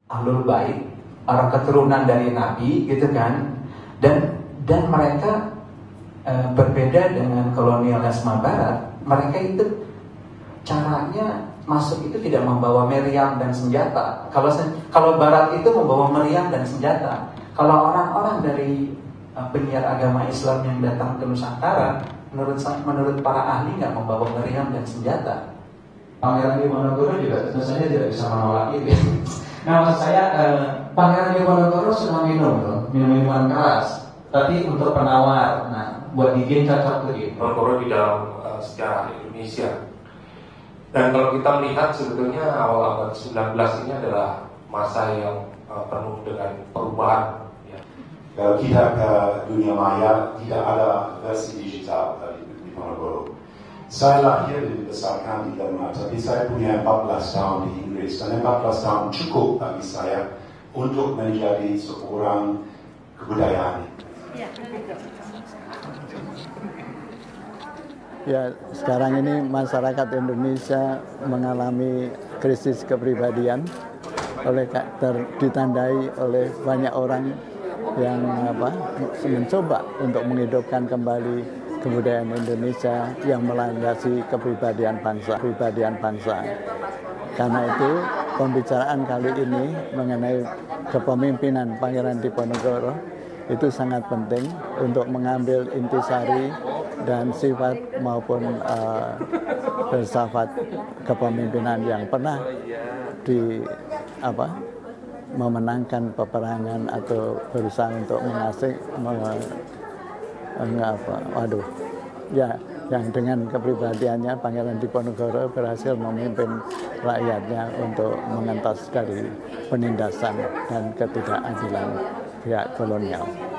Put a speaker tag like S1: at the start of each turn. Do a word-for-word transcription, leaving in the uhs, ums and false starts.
S1: Ahlul Bait, orang keturunan dari Nabi, gitu kan, dan dan mereka e, berbeda dengan kolonialisme Barat. Mereka itu caranya masuk itu tidak membawa meriam dan senjata. Kalau kalau Barat itu membawa meriam dan senjata. Kalau orang-orang dari uh, penyiar agama Islam yang datang ke Nusantara, menurut menurut para ahli nggak membawa meriam dan senjata. Pangeran Diponegoro juga tentu saja tidak bisa menolak itu. Nah, maksud saya uh, Pangeran Diponegoro sudah minum, minum minuman keras, tapi untuk penawar. Nah, buat bikin cocok begitu.
S2: Diponegoro di dalam uh, sejarah Indonesia. Dan kalau kita melihat sebetulnya awal abad sembilan belas ini adalah masa yang uh, penuh dengan perubahan. Ya.
S3: Kalau kita ke dunia maya tidak ada versi digital dari Diponegoro. Saya lahir dan dibesarkan di Denmark, tapi saya punya empat belas tahun di Inggris dan empat belas tahun cukup bagi saya untuk menjadi seorang kebudayaan.
S4: Ya.
S5: Ya, sekarang ini masyarakat Indonesia mengalami krisis kepribadian oleh ter, ditandai oleh banyak orang yang apa mencoba untuk menghidupkan kembali kebudayaan Indonesia yang melandasi kepribadian bangsa, kepribadian bangsa. Karena itu pembicaraan kali ini mengenai kepemimpinan Pangeran Diponegoro itu sangat penting untuk mengambil intisari dan sifat maupun uh, filsafat kepemimpinan yang pernah di apa memenangkan peperangan atau berusaha untuk mengasih me, enggak apa waduh ya yang dengan kepribadiannya Pangeran Diponegoro berhasil memimpin rakyatnya untuk mengentas dari penindasan dan ketidakadilan pihak kolonial.